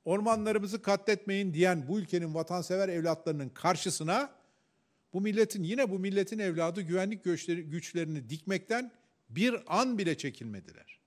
ormanlarımızı katletmeyin diyen bu ülkenin vatansever evlatlarının karşısına bu milletin evladı güvenlik güçlerini dikmekten bir an bile çekinmediler.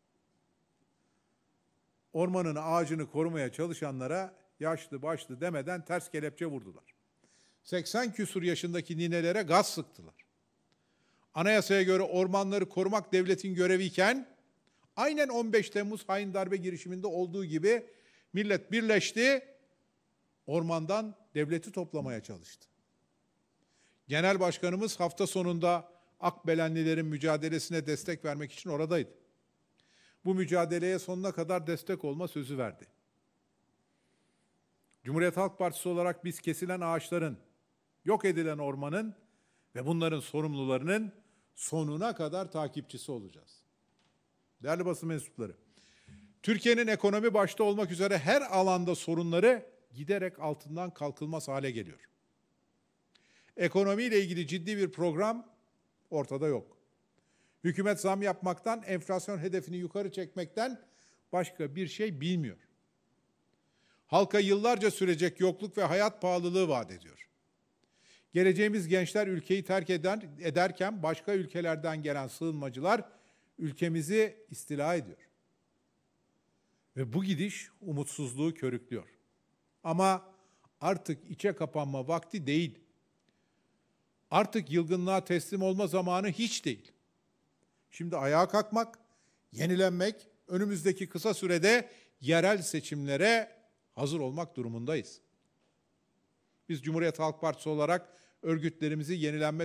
Ormanın ağacını korumaya çalışanlara yaşlı başlı demeden ters kelepçe vurdular. 80 küsur yaşındaki ninelere gaz sıktılar. Anayasaya göre ormanları korumak devletin göreviyken, aynen 15 Temmuz hain darbe girişiminde olduğu gibi millet birleşti, ormandan devleti toplamaya çalıştı. Genel Başkanımız hafta sonunda Akbelenlilerin mücadelesine destek vermek için oradaydı. Bu mücadeleye sonuna kadar destek olma sözü verdi. Cumhuriyet Halk Partisi olarak biz kesilen ağaçların, yok edilen ormanın ve bunların sorumlularının sonuna kadar takipçisi olacağız. Değerli basın mensupları, Türkiye'nin ekonomi başta olmak üzere her alanda sorunları giderek altından kalkılmaz hale geliyor. Ekonomiyle ilgili ciddi bir program ortada yok. Hükümet zam yapmaktan, enflasyon hedefini yukarı çekmekten başka bir şey bilmiyor. Halka yıllarca sürecek yokluk ve hayat pahalılığı vaat ediyor. Geleceğimiz gençler ülkeyi terk ederken başka ülkelerden gelen sığınmacılar ülkemizi istila ediyor. Ve bu gidiş umutsuzluğu körüklüyor. Ama artık içe kapanma vakti değil. Artık yılgınlığa teslim olma zamanı hiç değil. Şimdi ayağa kalkmak, yenilenmek, önümüzdeki kısa sürede yerel seçimlere hazır olmak durumundayız. Biz Cumhuriyet Halk Partisi olarak örgütlerimizin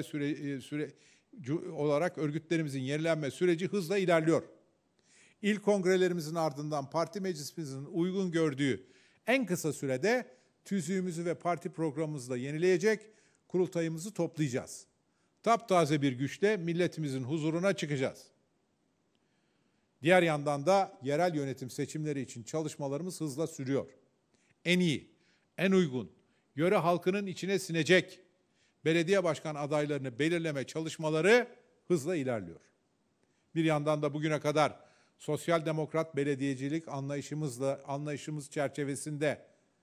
yenilenme süreci hızla ilerliyor. İl kongrelerimizin ardından parti meclisimizin uygun gördüğü en kısa sürede tüzüğümüzü ve parti programımızı da yenileyecek, kurultayımızı toplayacağız. Taptaze bir güçle milletimizin huzuruna çıkacağız. Diğer yandan da yerel yönetim seçimleri için çalışmalarımız hızla sürüyor. En iyi, en uygun, yöre halkının içine sinecek belediye başkan adaylarını belirleme çalışmaları hızla ilerliyor. Bir yandan da bugüne kadar sosyal demokrat belediyecilik anlayışımız çerçevesinde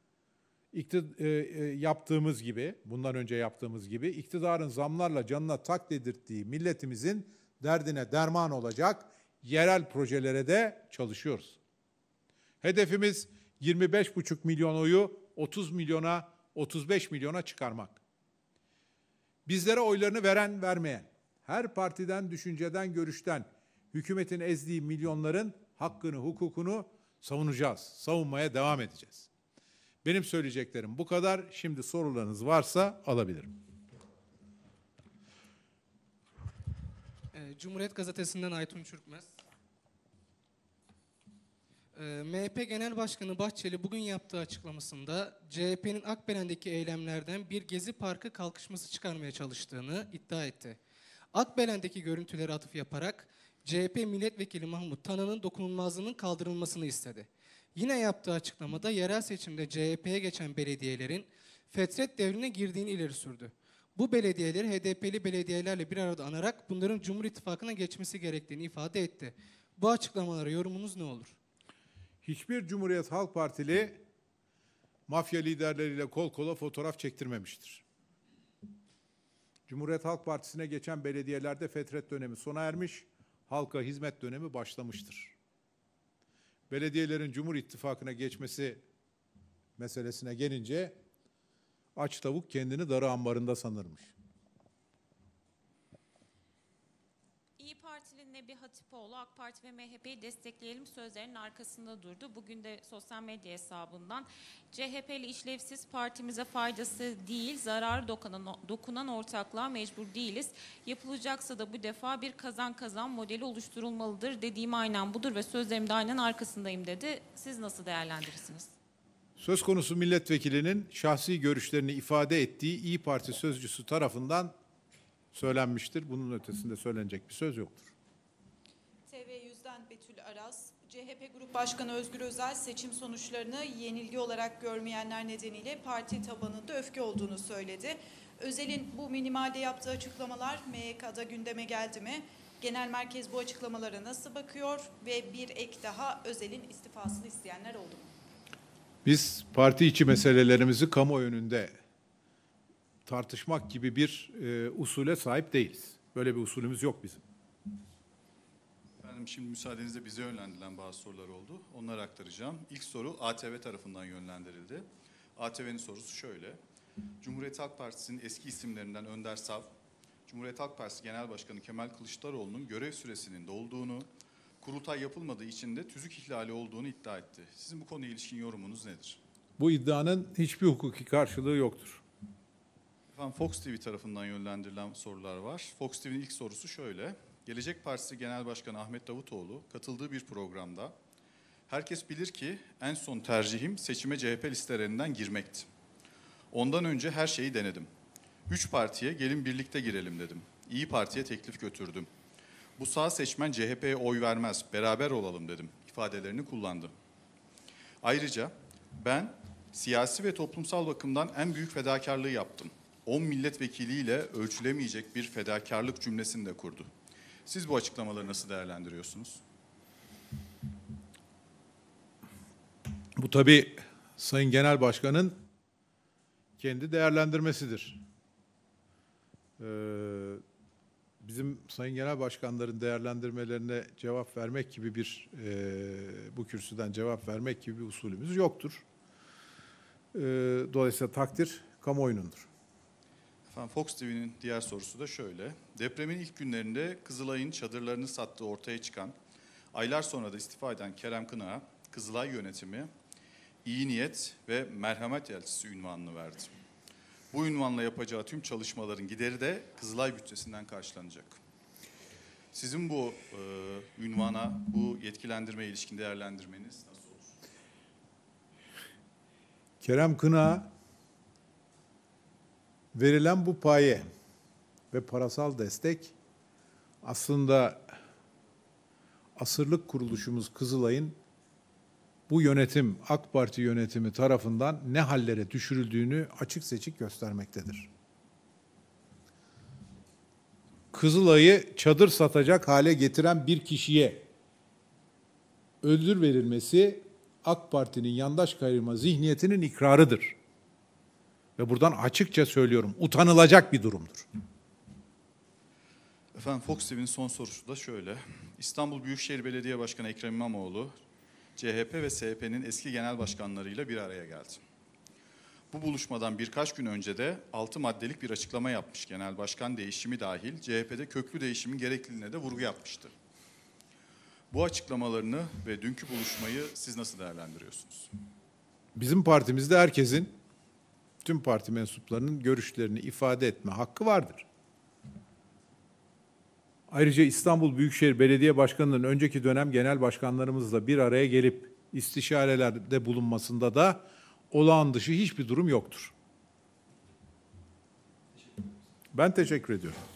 yaptığımız gibi, bundan önce yaptığımız gibi iktidarın zamlarla canına tak dedirttiği milletimizin derdine derman olacak yerel projelere de çalışıyoruz. Hedefimiz 25,5 milyon oyu 30 milyona, 35 milyona çıkarmak. Bizlere oylarını veren, vermeyen, her partiden, düşünceden, görüşten hükümetin ezdiği milyonların hakkını, hukukunu savunacağız, savunmaya devam edeceğiz. Benim söyleyeceklerim bu kadar. Şimdi sorularınız varsa alabilirim. Cumhuriyet Gazetesi'nden Aytun Çürkmez. MHP Genel Başkanı Bahçeli bugün yaptığı açıklamasında CHP'nin Akbelen'deki eylemlerden bir Gezi Parkı kalkışması çıkarmaya çalıştığını iddia etti. Akbelen'deki görüntülere atıf yaparak CHP Milletvekili Mahmut Tanan'ın dokunulmazlığının kaldırılmasını istedi. Yine yaptığı açıklamada yerel seçimde CHP'ye geçen belediyelerin fetret devrine girdiğini ileri sürdü. Bu belediyeleri HDP'li belediyelerle bir arada anarak bunların Cumhur İttifakı'na geçmesi gerektiğini ifade etti. Bu açıklamalara yorumunuz ne olur? Hiçbir Cumhuriyet Halk Partili mafya liderleriyle kol kola fotoğraf çektirmemiştir. Cumhuriyet Halk Partisi'ne geçen belediyelerde fetret dönemi sona ermiş, halka hizmet dönemi başlamıştır. Belediyelerin Cumhur İttifakı'na geçmesi meselesine gelince aç tavuk kendini darı ambarında sanırmış. İYİ Partili Nebi Hatipoğlu, AK Parti ve MHP'yi destekleyelim sözlerinin arkasında durdu. Bugün de sosyal medya hesabından CHP'li işlevsiz partimize faydası değil, zararı dokunan ortaklığa mecbur değiliz. Yapılacaksa da bu defa bir kazan kazan modeli oluşturulmalıdır. Dediğim aynen budur ve sözlerim de aynen arkasındayım dedi. Siz nasıl değerlendirirsiniz? Söz konusu milletvekilinin şahsi görüşlerini ifade ettiği İYİ Parti sözcüsü tarafından söylenmiştir. Bunun ötesinde söylenecek bir söz yoktur. TV100'den Betül Aras, CHP Grup Başkanı Özgür Özel seçim sonuçlarını yenilgi olarak görmeyenler nedeniyle parti tabanında öfke olduğunu söyledi. Özel'in bu minimalde yaptığı açıklamalar MYK'da gündeme geldi mi? Genel merkez bu açıklamalara nasıl bakıyor ve bir ek daha Özel'in istifasını isteyenler oldu mu? Biz parti içi meselelerimizi kamuoyu önünde tartışmak gibi bir usule sahip değiliz. Böyle bir usulümüz yok bizim. Efendim şimdi müsaadenizle bize yönlendirilen bazı sorular oldu. Onları aktaracağım. İlk soru ATV tarafından yönlendirildi. ATV'nin sorusu şöyle. Cumhuriyet Halk Partisi'nin eski isimlerinden Önder Sav, Cumhuriyet Halk Partisi Genel Başkanı Kemal Kılıçdaroğlu'nun görev süresinin dolduğunu, kurultay yapılmadığı için de tüzük ihlali olduğunu iddia etti. Sizin bu konuya ilişkin yorumunuz nedir? Bu iddianın hiçbir hukuki karşılığı yoktur. Efendim Fox TV tarafından yönlendirilen sorular var. Fox TV'nin ilk sorusu şöyle. Gelecek Partisi Genel Başkanı Ahmet Davutoğlu katıldığı bir programda herkes bilir ki en son tercihim seçime CHP listelerinden girmekti. Ondan önce her şeyi denedim. 3 partiye gelin birlikte girelim dedim. İyi Parti'ye teklif götürdüm. Bu sağ seçmen CHP'ye oy vermez, beraber olalım dedim ifadelerini kullandı. Ayrıca ben siyasi ve toplumsal bakımdan en büyük fedakarlığı yaptım. 10 milletvekiliyle ölçülemeyecek bir fedakarlık cümlesini de kurdu. Siz bu açıklamaları nasıl değerlendiriyorsunuz? Bu tabii Sayın Genel Başkan'ın kendi değerlendirmesidir. Bizim Sayın Genel Başkanların değerlendirmelerine cevap vermek gibi bir, bu kürsüden cevap vermek gibi bir usulümüz yoktur. Dolayısıyla takdir kamuoyunundur. Efendim Fox TV'nin diğer sorusu da şöyle. Depremin ilk günlerinde Kızılay'ın çadırlarını sattığı ortaya çıkan, aylar sonra da istifa eden Kerem Kınak'a Kızılay yönetimi iyi niyet ve merhamet elçisi unvanını verdi. Bu ünvanla yapacağı tüm çalışmaların gideri de Kızılay bütçesinden karşılanacak. Sizin bu ünvana, bu yetkilendirmeye ilişkin değerlendirmeniz nasıl olur? Kerem Kınak'a verilen bu paye ve parasal destek aslında asırlık kuruluşumuz Kızılay'ın bu yönetim, AK Parti yönetimi tarafından ne hallere düşürüldüğünü açık seçik göstermektedir. Kızılay'ı çadır satacak hale getiren bir kişiye ödül verilmesi AK Parti'nin yandaş kayırma zihniyetinin ikrarıdır. Ve buradan açıkça söylüyorum, utanılacak bir durumdur. Efendim Fox TV'nin son sorusu da şöyle. İstanbul Büyükşehir Belediye Başkanı Ekrem İmamoğlu, CHP ve SHP'nin eski genel başkanlarıyla bir araya geldi. Bu buluşmadan birkaç gün önce de 6 maddelik bir açıklama yapmış. Genel başkan değişimi dahil CHP'de köklü değişimin gerekliliğine de vurgu yapmıştı. Bu açıklamalarını ve dünkü buluşmayı siz nasıl değerlendiriyorsunuz? Bizim partimizde herkesin, tüm parti mensuplarının görüşlerini ifade etme hakkı vardır. Ayrıca İstanbul Büyükşehir Belediye Başkanı'nın önceki dönem genel başkanlarımızla bir araya gelip istişarelerde bulunmasında da olağan dışı hiçbir durum yoktur. Ben teşekkür ediyorum.